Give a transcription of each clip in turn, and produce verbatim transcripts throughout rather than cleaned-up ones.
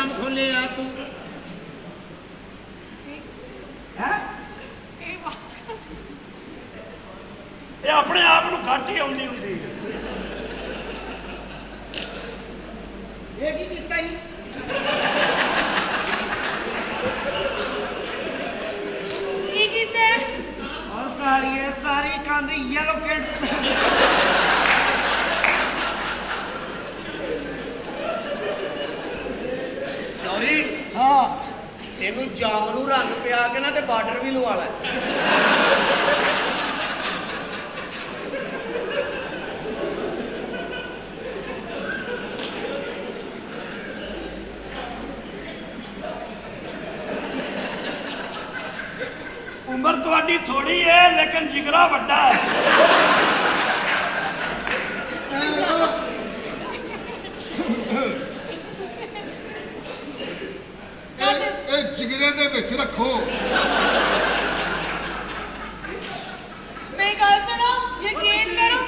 काम खोले आ तू ये अपने आप को घट ही आउंदी हुंदी ये की कीता ही की कीते और सारी है सारी कंध येलो केट चौरी हाँ तेनू जामनू रंग पिया के ना ते बार्डर भी लवा लै उम्र थोड़ी थोड़ी है लेकिन जिगरा वड्डा है जिगरे दे विच रखो मेरी गल सुनो यकीन करो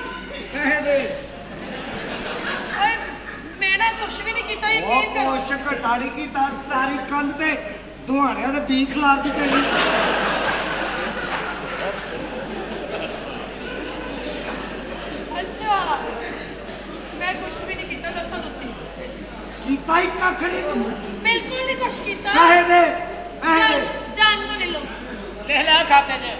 मैं ना कुछ भी नहीं किया यकीन करो कुछ घटाड़ी की सारी कंध ते दुहाड़े ते बी खलार दी तेरी अच्छा मैं कुछ भी नहीं किया दसो तुसी कीता ही कख नहीं तू बिल्कुल नहीं कुछ किया कहे दे जान जान को ले लो ले ले खाते च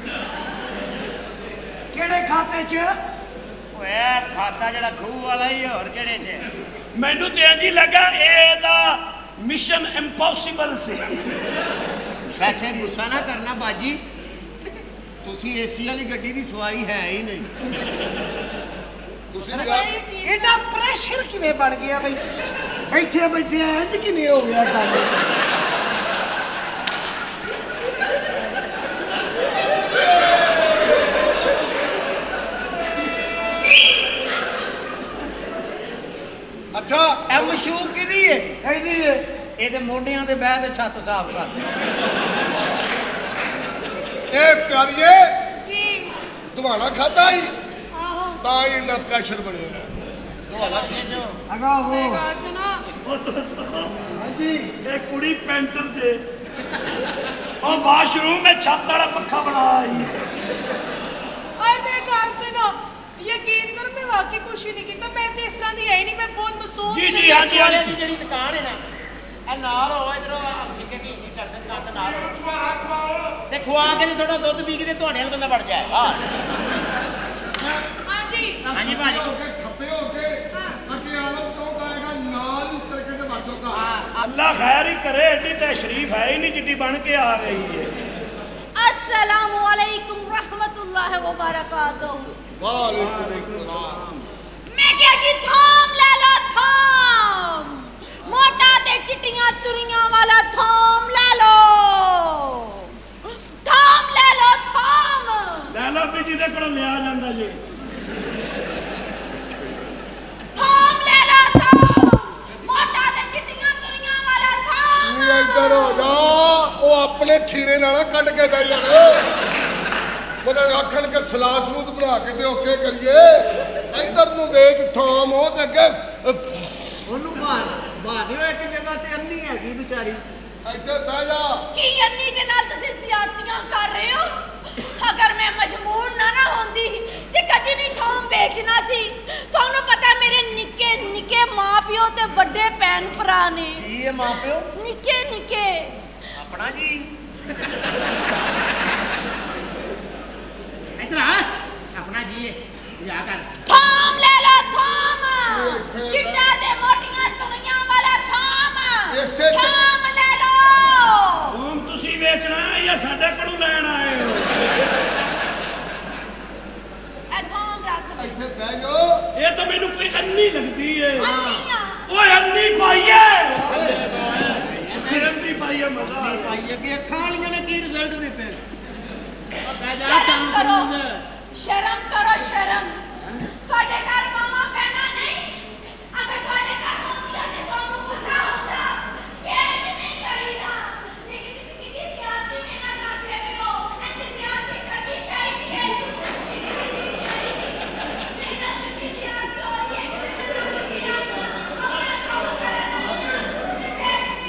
केड़े खाते च ओए खाता जड़ा खूह वाला ही और केड़े च मैनू तो इंज ही लगा एदा मिशन इंपॉसिबल से वैसे गुस्सा ना करना बाजी तुसी एसी वाली गड्डी दी सवारी है ही नहीं एडा प्रेशर किवें बन गया भाई बैठे बैठे इंज किवें हो गया काम अच्छा ए मशूक किदी है ऐदी है ਇਹਦੇ ਮੋਢਿਆਂ ਤੇ ਬਹਿ ਤੇ ਛੱਤ ਸਾਫ਼ ਕਰ ए प्यारिए जी दुहाड़ा खाता ही आहो ता ही इन्ना प्रेशर बने दुहाड़ा भेजो अगा वो मेरी गल सुनो हां जी ये कुड़ी पेंटर जे और वाशरूम में छत वाला पक्खा बना आई और मेरी गल सुनो यकीन करो मैं वाकई कुछ नहीं किया मैं तो इस तरह दी है नहीं मैं बहुत मासूम जी जी हाँ जी हाँ ਵਾਲਿਆਂ ਦੀ ਜਿਹੜੀ ਦੁਕਾਨ ਹੈ ਨਾ ਇਹ ਨਾਲ ਹੋ ਇਧਰੋਂ ਠਿੱਕੇ ਕੀ ਕੀ ਕਰਦੇ ਕੰਦ ਨਾਲ ਤੇ ਖਵਾ ਕੇ ਤੇ ਥੋੜਾ ਦੁੱਧ ਪੀ ਕੇ ਤੇ ਤੁਹਾਡੇ ਨਾਲ ਬੰਦਾ ਵੜ ਜਾਏ ਬਸ हाँ जी ਹਾਂਜੀ ਭਾਜੀ के खपे हो के अगे आलम चौक आएगा नाल ही उतर के ते बाटो का अल्लाह खैर ही करे एडी तशरीफ है ही नहीं जिड्डी बन के आ गई है अस्सलामु अलैकुम रहमतुल्लाहि व बरकातहू वालेकुम अस्सलाम मैं क्या जी थाम ले लो थाम मोटा ते चिट्टियां तुरियां वाला थाम ले लो थाम ले लो थाम ले लो भी जिदे कोल लिया जांदा जी थाम ले लो थाम मोटा ते चिट्टियां तुरियां वाला थाम तू इधर हो जा ओ अपने खीरे नाल कट के बह जाण मतलब आखण के सलाद सलूद बना के ते ओके करिए इधर नु वेच थाम हो ते अगे ਉਹਨੂੰ ਬਾਦ ਬਾਦਿਓ ਇੱਕ ਜਗ੍ਹਾ ਤੇ ਅੰਨੀ ਹੈਗੀ ਵਿਚਾਰੀ ਇੱਥੇ ਬਹਿ ਜਾ की अन्नी दे नाल तुसी ज़्यादतियां कर रहे हो अगर मैं मजबूर ना ना होंदी ते कदी नहीं थाम बेचना सी थानू पता है मेरे निक्के निक्के मां पियो ते वड्डे भैन भरा ने ਕੀ ਇਹ ਮਾਂ ਪਿਓ निक्के निक्के ਆਪਣਾ ਜੀ ਇਧਰ ਆ ਆਪਣਾ ਜੀ ਜਾ ਕਰ थाम ले लो थाम ਇੱਥੇ चिट्टा दे मोटियां तुरियां वाला थाम इसे च- थाम ले लो ਹੁਣ ਤੁਸੀਂ ਵੇਚਣਾ ਹੈ ਜਾਂ ਸਾਡੇ ਕੋਲੋਂ ਲੈਣ ਆਏ ਹੋ ए थाम रख ਇੱਥੇ ਬਹਿ ਜਾ ਇਹ ਤਾਂ ਮੈਨੂੰ ਕੋਈ ਅੰਨੀ ਲੱਗਦੀ ਏ अन्नियां ਓਏ ਅੰਨੀ ਪਾਈਏ ਅੰਨੀ ਪਾਈਏ ਮਜ਼ਾ ਨਹੀਂ ਭਾਈ ਅੱਗੇ ਅੱਖਾਂ ਵਾਲੀਆਂ ਨੇ ਕੀ ਰਿਜ਼ਲਟ ਦਿੱਤੇ शर्म करो शर्म करो शर्म ਤੁਹਾਡੇ ਘਰ ਮਾਮਾ ਕਹਿਣਾ ਨਹੀਂ ਅਗਰ ਤੁਹਾਡੇ ਘਰ ਹੁੰਦੀਆਂ ਤੇ ਤੁਹਾਨੂੰ ਪਤਾ ਹੁੰਦਾ ਇਹ ਨਹੀਂ ਕਰੀਦਾ ਲੇਕਿਨ ਤੁਸੀਂ ਕਿੰਨੀ ਸਿਆਸੀ ਮਿਹਨਤ ਕਰਦੇ ਹੋ ਐਸੀ ਸਿਆਸੀ ਕਰਨੀ ਚਾਹੀਦੀ ਹੈ ਮਿਹਨਤ ਦੀ ਸਿਆਸੀ ਹੋ ਰਹੀ ਹੈ ਆਪਣਾ ਕੰਮ ਕਰਨ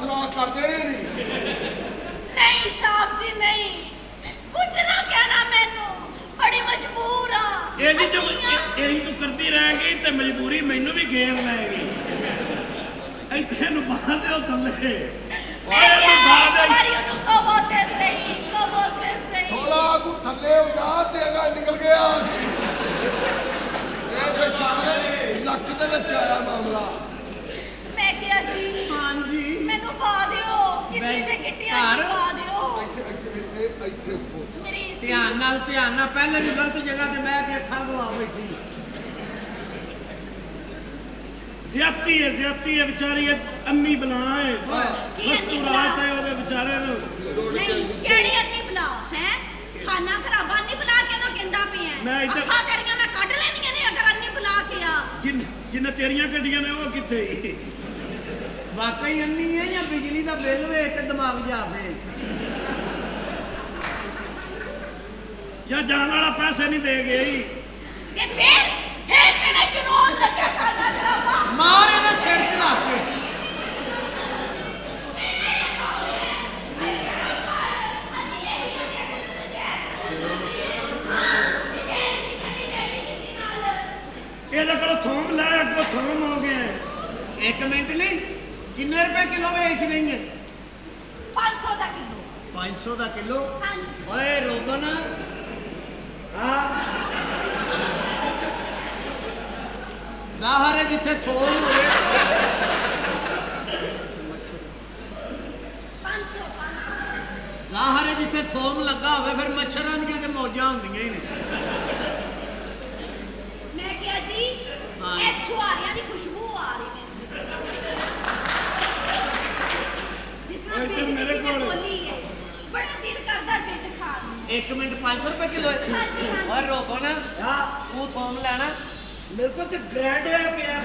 ਸੁਰਾਖ ਕਰ ਦੇਣੇ ਨਹੀਂ। ਨਹੀਂ ਸਾਹਿਬ ਜੀ ਨਹੀਂ, ਕੁਝ ਨਾ ਕਹਿਣਾ ਮੈਨੂੰ, ਬੜੀ ਮਜਬੂਰ ਆ। ਇਹ ਜੀ ਜੋ ਇਹੀ ਤੂੰ ਕਰਦੀ ਰਹੇਗੀ ਤੇ ਮਜਬੂਰੀ ਮੈਨੂੰ ਵੀ ਘੇਰ ਲਏਗੀ। ਇੱਥੇ ਨੂੰ ਬਾਹਰ ਦਿਓ ਥੱਲੇ। ਮੈਂ ਕਿਹਾ ਇੱਕ ਵਾਰੀ ਉਹਨੂੰ ਕਹੋ ਤੇ ਸਹੀ, ਕਹੋ ਤੇ ਸਹੀ। ਥੋੜਾ ਆਗੂ ਥੱਲੇ ਹੁੰਦਾ ਤੇ ਅਗਾ ਨਿਕਲ ਗਿਆ ਸੀ। ਇਹ ਤੇ ਸ਼ੁਕਰ ਹੈ ਲੱਕ ਦੇ ਵਿੱਚ ਆਇਆ ਮਾਮਲਾ। ਮੈਂ ਕਿਹਾ ਜੀ ਹਾਂਜੀ ਮੈਨੂੰ ਪਾ ਦਿਓ, ਕਿਸੇ ਦੇ ਗਿੱਟਿਆਂ 'ਚ ਪਾ ਦਿਓ। ਇੱਥੇ ਇੱਥੇ ਇੱਥੇ ਇੱਥੇ ਉੱਪਰ। ਮੇਰੀ ਸੀ- ਧਿਆਨ ਨਾਲ ਧਿਆਨ ਨਾਲ ਪਹਿਲੇ ਵੀ ਗਲਤ ਜਗ੍ਹਾ ਤੇ ਬਹਿ ਕੇ ਅੱਖਾਂ ਗਵਾ ਬੈਠੀ। ਜ਼ਿਆਦਤੀ ਹੈ ਜ਼ਿਆਦਤੀ ਹੈ ਵਿਚਾਰੀ ਇਹ ਅੰਨੀ ਬਲਾ ਹੈ। ਕੀ ਬਸ ਅੰਨੀ ਤੂੰ ਬਲਾ? ਰਾਤ ਹੈ ਉਹਦੇ ਵਿਚਾਰੇ ਨੂੰ। ਨਹੀਂ ਕਿਹੜੀ ਅੰਨੀ ਬਲਾ ਹੈ? ਖਾਨਾ ਖਰਾਬਾ ਨਹੀਂ ਬੁਲਾ ਕੇ ਨਾ ਕਹਿੰਦਾ ਪਿਆ। ਮੈਂ ਇੱਧਰ- ਅੱਖਾਂ ਤੇਰੀਆਂ ਮੈਂ ਕੱਢ ਲੈਣੀਆਂ ਨੇ ਅਗਰ ਅੰਨੀ ਬੁਲਾ ਕੇ ਆ। ਜਿੰਨ ਜਿੰਨੇ ਤੇਰੀਆਂ ਗੱਡੀਆਂ ਨੇ ਉਹ ਕਿੱਥੇ? ਵਾਕਈ ਅੰਨੀ ਹੈ ਜਾਂ ਬਿਜਲੀ ਦਾ ਬਿੱਲ ਵੇਖ ਕੇ ਦਿਮਾਗ ਜਾਵੇ? ਜਾਂ ਜਾਣ ਵਾਲਾ ਪੈਸੇ ਨਹੀਂ ਦੇ ਗਈ। ਤੇ ਫਿਰ ਫਿਰ ਮੇਰਾ ਸ਼ੁਰੂ ਹੋਣ ਲੱਗਾ ਖਾਨਾ ਖਰਾਬਾ। ਮਾਰ ਇਹਦੇ ਸਿਰ 'ਚ ਰੱਖ ਕੇ। ਇਹਦੇ ਕੋਲ ਥੋਮ ਲੈ, ਅੱਗੋਂ ਥੋਮ ਹੋ ਗਿਆ। ਇੱਕ ਮਿੰਟ ਨਹੀਂ, ਕਿੰਨੇ ਰੁਪਏ ਕਿਲੋ ਵੇਚ ਰਹੀ ਹੈ? ਪੰਜ ਸੌ ਦਾ ਕਿਲੋ। ਪੰਜ ਸੌ ਦਾ ਕਿਲੋ? ਹਾਂਜੀ। ਓਏ ਰੋਕੋ ਨਾ। ਹਾਂ ਜ਼ਾਹਰ ਹੈ ਜਿੱਥੇ ਥੋਮ ਹੋਵੇ। ਪੰਜ ਸੌ ਪੰਜ ਸੌ। ਜ਼ਾਹਰ ਹੈ ਜਿੱਥੇ ਥੋਮ ਲੱਗਾ ਹੋਵੇ ਫਿਰ ਮੱਛਰਾਂ ਦੀਆਂ ਤੇ ਮੌਜਾਂ ਹੁੰਦੀਆਂ ਹੀ ਨੇ। ਮੈਂ ਕਿਹਾ ਜੀ ਹਾਂ। ਇਹ ਛੁਹਾਰਿਆਂ ਦੀ ਖੁਸ਼ਬੂ ਆ ਰਹੀ ਹੈ। ਜਿਸ ਤਰ੍ਹਾਂ ਓਏ ਤੇ ਬਿੱਦ ਮੇਰੇ ਕਿਸੇ ਨੇ ਕੋਲ- ਬੋਲੀ ਹੈ, ਬੜਾ ਦਿਲ ਕਰਦਾ ਬਿੱਦ ਖਾਣ ਨੂੰ। ਇੱਕ ਮਿੰਟ ਪੰਜ ਸੌ ਰੁਪਏ ਕਿਲੋ ਹੈ? ਹਾਂਜੀ, ਹਾਂਜੀ। ਓਏ ਰੋਕੋ ਨਾ। ਹਾਂ ਤੂੰ ਥੋਮ ਲੈਣਾ? ਮੇਰੇ ਕੋਲ ਤੇ ਗ੍ਰੈਂਡ ਹੋਇਆ ਪਿਆ।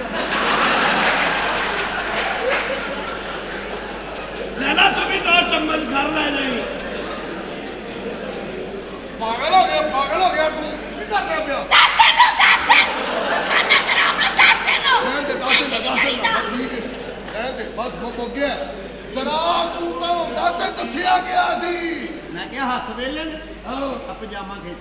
ਲੈ ਲਾ ਤੂੰ ਵੀ ਦੋ ਚਮਚ ਘਰ ਲੈ ਜਾਈ। ਪਾਗਲ ਹੋ ਗਿਆ ਪਾਗਲ ਹੋ ਗਿਆ ਤੂੰ ਕੀ ਕਰ ਰਿਹਾ ਪਿਆ? ਦੱਸ ਇਹਨੂੰ ਦੱਸ, ਖਾਨਾ ਖਰਾਬ ਨਾ ਦੱਸ ਇਹਨੂੰ। ਰਹਿਣ ਦੇ ਦੱਸ ਦੇ ਦੱਸ ਦੇ ਠੀਕ ਹੈ ਰਹਿਣ ਦੇ ਬਸ ਮੁੱਕ ਮੁੱਕ ਗਿਆ। ਜਰਾ ਤੂੰ ਤਾਂ ਹੁੰਦਾ ਤੇ ਦੱਸਿਆ ਗਿਆ ਸੀ। ਮੈਂ ਕਿਹਾ ਹੱਥ ਵੇਲੇ ਨੇ ਆਹੋ ਆ ਪਜਾਮਾ ਖਿੱਚ।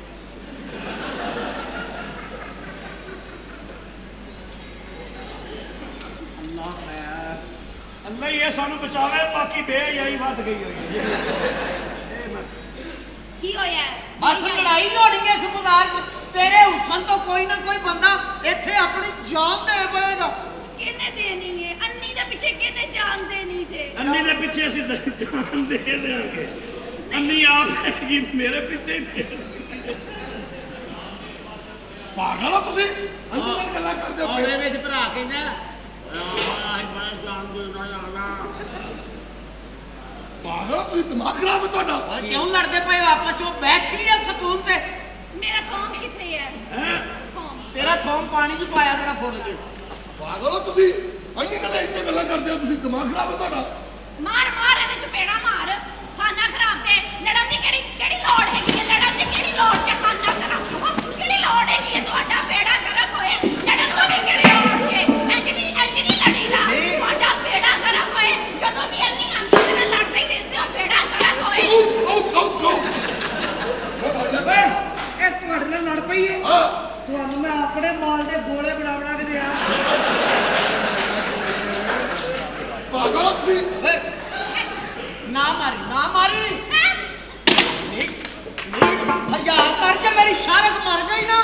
ਅੱਲਾਹ ਖੈਰ। ਅੱਲਾ ਹੀ ਇਹ ਸਾਨੂੰ ਬਚਾਵੇ, ਬਾਕੀ ਬੇਹਯਾਈ ਵੱਧ ਗਈ ਹੋਈ ਹੈ। ਇਹ ਮੈਂ ਕੀ ਹੋਇਆ? ਬਸ ਲੜਾਈ ਹੋਣੀ ਹੈ ਇਸ ਬਾਜ਼ਾਰ 'ਚ। ਤੇਰੇ ਹੁਸਨ ਤੋਂ ਕੋਈ ਨਾ ਕੋਈ ਬੰਦਾ ਇੱਥੇ ਆਪਣੀ ਜਾਨ ਦੇ ਪਏਗਾ। ਕਿਹਨੇ ਦੇਣੀ ਹੈ? ਅੰਨੀ ਦੇ ਪਿੱਛੇ ਕਿਹਨੇ ਜਾਨ ਦੇਣੀ ਜੇ? ਅੰਨੀ ਦੇ ਪਿੱਛੇ ਅਸੀਂ ਤਾਂ ਜਾਨ ਦੇ ਦੇਵਾਂਗੇ। ਅੰਨੀ ਆਪ ਹੈਗੀ ਮੇਰੇ ਪਿੱਛੇ ਹੀ ਦੇ ਦੇਵਾਂਗੇ। ਪਾਗਲ ਹੋ ਤੁਸੀਂ ਅੰਦਰ ਨਾਲ ਗੱਲਾਂ ਕਰਦੇ ਹੋ ਉਹਦੇ ਫਿਰ। ਵਿੱਚ ਭਰਾ ਕਹਿੰਦਾ ਆਹ ਬੜਾ ਜਾਨ ਦੇ ਨਾ ਆਣਾ। ਪਾਗਲ ਹੋ ਤੁਸੀਂ ਦਿਮਾਗ ਖਰਾਬ ਹੈ ਤੁਹਾਡਾ। ਓਏ ਕਿਉਂ ਲੜਦੇ ਪਏ ਹੋ ਆਪਸ 'ਚ? ਉਹ ਬੈਠ ਲਿਆ ਖਤੂਨ ਤੇ। ਮੇਰਾ ਥੋਮ ਕਿੱਥੇ ਹੈ? ਹੈਂ? ਥੋਮ ਤੇਰਾ ਥੋਮ ਪਾਣੀ 'ਚ ਪਾਇਆ ਤੇਰਾ ਫੁੱਲ ਜੇ। ਪਾਗਲ ਹੋ ਤੁਸੀਂ ਅੰਨੀ ਨਾਲ ਇੱਥੇ ਗੱਲਾਂ ਕਰਦੇ ਹੋ ਤੁਸੀਂ ਦਿਮਾਗ ਖਰਾਬ ਹੈ ਤੁਹਾਡਾ। ਮਾਰ ਮਾਰ ਇਹਦੇ ਚਪੇੜਾ ਮਾਰ। ਖਾਨਾ ਖਰਾਬ ਤੇ ਲੜਨ ਦੀ ਕਿਹੜੀ ਕਿਹੜੀ ਲੋੜ ਹੈਗੀ ਹੈ? ਲੜਨ ਦੀ ਕਿਹੜੀ ਲੋੜ ਜੇ? ਖਾਨਾ ਖਰਾਬ ਉਹ ਕਿਹੜੀ ਲੋੜ ਹੈਗੀ ਹੈ? ਤੁਹਾਡਾ ਬੇੜਾ ਗਰਕ ਹੋਏ, ਲੜਨ ਵਾਲੀ ਕਿਹੜੀ ਲੋੜ ਜੇ? ਇੰਜ ਨਹੀਂ ਇੰਜ ਨਹੀਂ ਲੜੀਦਾ। ਤੁਹਾਡਾ ਬੇੜਾ ਗਰਕ ਹੋਏ, ਜਦੋਂ ਵੀ ਅੰਨੀ ਆਂਦੀ ਮੇਰੇ ਲੜਦੇ ਹੀ ਰਹਿੰਦੇ ਹੋ। ਬੇੜਾ ਗਰਕ ਹੋਏ। ਓ ਓ ਓ ਓਏ ਇਹ ਤੁਹਾਡੇ ਨਾਲ ਲੜ ਪਈ ਹੈ? ਹਾਂ ਤੁਹਾਨੂੰ ਮੈਂ ਆਪਣੇ ਮਾਲ ਦੇ ਗੋਲੇ ਬਣਾ ਬਣਾ ਕੇ ਦਿਆਂ। ਪਾਗਲ ਹੋ ਤੁਸੀਂ। ਓਏ ਨਾ ਮਾਰੀ ਨਾ ਮਾਰੀ। ਹੈਂ? ਨਹੀਂ ਨਹੀਂ ਹਯਾ ਕਰ ਜੇ ਮੇਰੀ ਸ਼ਾਰਕ ਮਰ ਗਈ ਨਾ।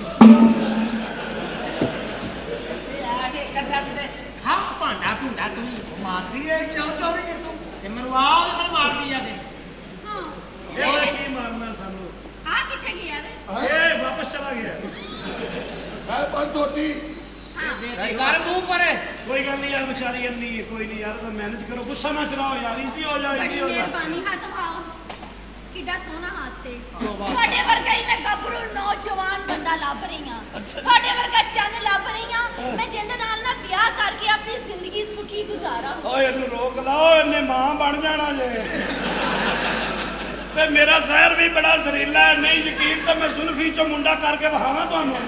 ਆ ਕੇ ਕਰਦਾ ਕਿਤੇ ਹਾਂ ਭਾਂਡਾ ਭੁੰਡਾ ਤੂੰ ਮਾਰਦੀ ਹੈ ਕਿਉਂ ਚੋਰੀ ਕਿ ਤੂੰ? ਤੇ ਮਰਵਾਦ ਨਾਲ ਮਾਰਦੀ ਆ ਤੇ ਹਾਂ। ਇਹ ਕੀ ਮਾਰਨਾ ਸਾਨੂੰ? ਆ ਕਿੱਥੇ ਗਿਆ ਵੇ? ਇਹ ਵਾਪਸ ਚਲਾ ਗਿਆ। ਹੈ ਪਰ ਛੋਟੀ ਨਹੀਂ ਕਰ ਮੂੰਹ ਪਰੇ। ਕੋਈ ਗੱਲ ਨਹੀਂ ਯਾਰ, ਵਿਚਾਰੀ ਅੰਨੀ ਹੈ, ਕੋਈ ਨਹੀਂ ਯਾਰ, ਤਾਂ ਮੈਨੇਜ ਕਰੋ, ਗੁੱਸਾ ਨਾ ਚਲਾਓ ਯਾਰ, ਇਜ਼ੀ ਹੋ ਜਾਏਗੀ ਬੜੀ ਹੋ ਜਾਏ। ਮਿਹਰਬਾਨੀ, ਹੱਥ ਪਾਓ। ਕਿੱਡਾ ਸੋਹਣਾ ਹੱਥ ਤੇ। ਤੁਹਾਡੇ ਵਰਗਾ ਹੀ ਮੈਂ ਗੱਭਰੂ ਨੌਜਵਾਨ ਬੰਦਾ ਲੱਭ ਰਹੀ ਹਾਂ। ਤੁਹਾਡੇ ਵਰਗਾ ਚੰਨ ਲੱਭ ਰਹੀ ਹਾਂ ਮੈਂ, ਜਿਹਦੇ ਨਾਲ ਨਾ ਵਿਆਹ ਕਰਕੇ ਆਪਣੀ ਜ਼ਿੰਦਗੀ ਸੁਖੀ ਗੁਜ਼ਾਰਾਂ। ਓਏ ਇਹਨੂੰ ਰੋਕ ਲਾਓ, ਇਹਨੇ ਮਾਂ ਬਣ ਜਾਣਾ ਜੇ। ਤੇ ਮੇਰਾ ਜ਼ਹਿਰ ਵੀ ਬੜਾ ਜ਼ਹਿਰੀਲਾ ਹੈ, ਨਹੀਂ ਯਕੀਨ ਤਾਂ ਮੈਂ ਜ਼ੁਲਫੀ ਚੋਂ ਮੁੰਡਾ ਕਰਕੇ ਵਹਾਵਾਂ ਤੁਹਾਨੂੰ।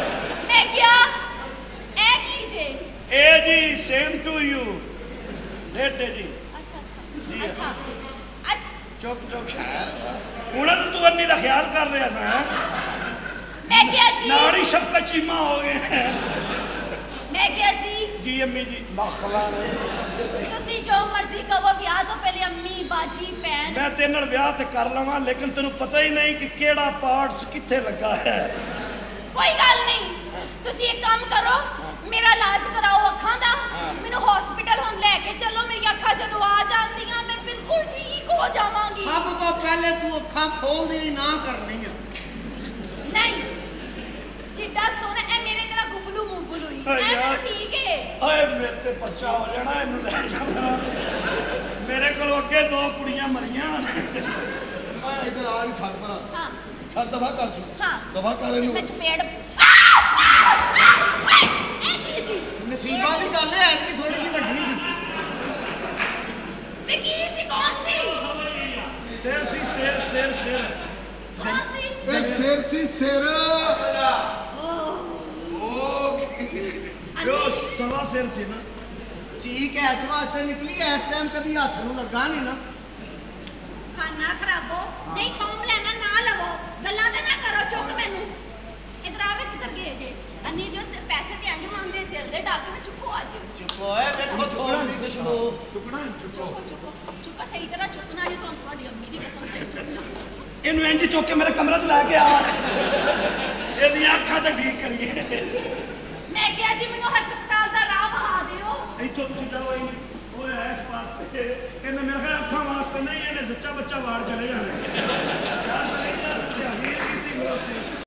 ਮੈਂ ਕਿਹਾ ਇਹ ਕੀ ਜੇ? ਇਹ ਜੀ ਸੇਮ ਟੂ ਯੂ। ਲੇਟੇ ਜੀ ਅੱਛਾ ਅੱਛਾ ਅੱਛਾ ਅੱਛ- ਚੁੱਪ ਚੁੱਪ ਹੁਣ ਤਾਂ ਤੂੰ ਅੰਨੀ ਦਾ ਖਿਆਲ ਕਰ ਰਿਹਾ ਸਾਂ ਹੈਂ? ਮੈਂ ਕਿਹਾ ਜੀ ਨਾਲ ਹੀ ਸ਼ਫਕਤ ਚੀਮਾ ਹੋ ਗਏ ਮੈਂ ਕਿਹਾ ਜੀ ਜੀ ਅੰਮੀ ਜੀ ਮਖਲਾ ਤੁਸੀਂ ਜੋ ਮਰਜ਼ੀ ਕਹੋ ਵਿਆਹ ਤੋਂ ਪਹਿਲੇ ਅੰਮੀ ਬਾਜੀ ਭੈਣ ਮੈਂ ਤੇਰੇ ਨਾਲ ਵਿਆਹ ਤੇ ਕਰ ਲਵਾਂ ਲੇਕਿਨ ਤੈਨੂੰ ਪਤਾ ਹੀ ਨਹੀਂ ਕਿ ਕਿਹੜਾ ਪਾਰਟਸ ਕਿੱਥੇ ਲੱਗਾ ਹੈ ਕੋਈ ਗੱਲ ਨਹੀਂ ਤੁਸੀਂ ਇੱਕ ਕੰਮ ਕਰੋ ਮੇਰਾ ਇਲਾਜ ਕਰਾਓ ਅੱਖਾਂ ਦਾ ਮੈਨੂੰ ਹਸਪੀਟਲ ਹੁਣ ਲੈ ਕੇ ਚੱਲੋ ਮੇਰੀ ਅੱਖਾਂ ਜਦੋਂ ਆ ਜਾਂਦੀਆਂ ਮੈਂ ਬਿਲਕੁਲ ਠੀਕ ਹੋ ਜਾਵਾਂਗੀ ਸਭ ਤੋਂ ਪਹਿਲੇ ਤੂੰ ਅੱਖਾਂ ਖੋਲਦੀ ਨਾ ਕਰਨੀ ਆ ਨਹੀਂ ਜਿੱਡਾ ਸੋਹਣਾ ਇਹ ਮੇਰੇ ਤਰ੍ਹਾਂ ਗੁਬਲੂ ਮੁਬਲੂ ਹੀ ਓਏ ਐ ਯਾਰ। ਠੀਕ ਹੈ ਓਏ ਮੇਰੇ ਤੇ ਬੱਚਾ ਹੋ ਜਾਣਾ ਇਹਨੂੰ ਲੈ ਜਾ ਮੇਰੇ ਕੋਲ ਅੱਗੇ ਦੋ ਕੁੜੀਆਂ ਮਰੀਆਂ ਓਏ ਇੱਧਰ ਆ ਨਹੀਂ ਛੱਡ ਪਰਾਂ ਹਾਂ ਛੱਡ ਦਫਾ ਕਰ ਤੂੰ ਹਾਂ ਦਫਾ ਕਰ ਇਹਨੂੰ ਮੈਂ ਚਪੇੜ ਇਹ ਕੀ ਸੀ ਨਸੀਬਾਂ ਦੀ ਗੱਲ ਹੈ ਐਤਕੀ ਥੋੜੀ ਜਿਹੀ ਵੱਡੀ ਸੀ ਮੈਂ ਕੀ ਸੀ ਕੌਣ ਸੀ ਸਿਰ ਸੀ ਸਿਰ ਸਿਰ ਸਿਰ ਕੌਣ ਸੀ ਇਹ ਸਿਰ ਸੀ ਸਿਰ ਜੋ ਸਵਾ ਸਿਰ ਸੀ ਨਾ ਚੀਕ ਇਸ ਵਾਸਤੇ ਨਿਕਲੀ ਇਸ ਟਾਈਮ ਕਦੀ ਹੱਥ ਨੂੰ ਲੱਗਾ ਨਹੀਂ ਨਾ ਖਾਣਾ ਖਰਾਬੋ ਨਹੀਂ ਥੋਮ ਲੈਣਾ ਨਾ ਲਵੋ ਗੱਲਾਂ ਤੇ ਨਾ ਕਰੋ ਚੁੱਕ ਮੈਨੂੰ ਇਧਰ ਆਵੇ ਕਿੱਧਰ ਗਏ ਜੇ ਅੰਨੀ ਜੋ ਤੇ ਪੈਸੇ ਤੇ ਅੰਜ ਮੰਗਦੇ ਦਿਲ ਦੇ ਡਾਕਟਰ ਚੁੱਕੋ ਅੱਜ ਚੁੱਪ ਓਏ ਵੇਖੋ ਥੋੜੀ ਦੀ ਖੁਸ਼ਬੂ ਚੁੱਕਣਾ ਚੁੱਕੋ ਚੁੱਕੋ ਚੁੱਕੋ ਸਹੀ ਤਰ੍ਹਾਂ ਚੁੱਕਣਾ ਜੇ ਤੁਹਾਨੂੰ ਤੁਹਾਡੀ ਅੰਮੀ ਦੀ ਕਸਮ ਸਹੀ ਚੁੱਕਣਾ ਇਹਨੂੰ ਇੰਜ ਚੁੱਕ ਕੇ ਮੇਰੇ ਕਮਰੇ 'ਚ ਲੈ ਕੇ ਆ ਇਹਦੀਆਂ ਅੱਖਾਂ ਤੇ ਠੀਕ ਕਰੀਏ ਮੈਂ ਕਿਹਾ ਜੀ ਮੈਨੂੰ ਹਸਪਤਾਲ ਦਾ ਰਾਹ ਵਹਾ ਦਿਓ ਇੱਥੋਂ ਤੁਸੀਂ ਜਾਓ ਇੰਜ ਓਏ ਇਸ ਪਾਸੇ ਇਹਨੇ ਮੇਰੇ ਖਿਆਲ ਅੱਖਾਂ ਵਾਸਤੇ ਨਹੀਂ ਇਹਨੇ ਸੱਚਾ ਬੱਚਾ ਵਾੜ ਚਲੇ ਜਾਣਾ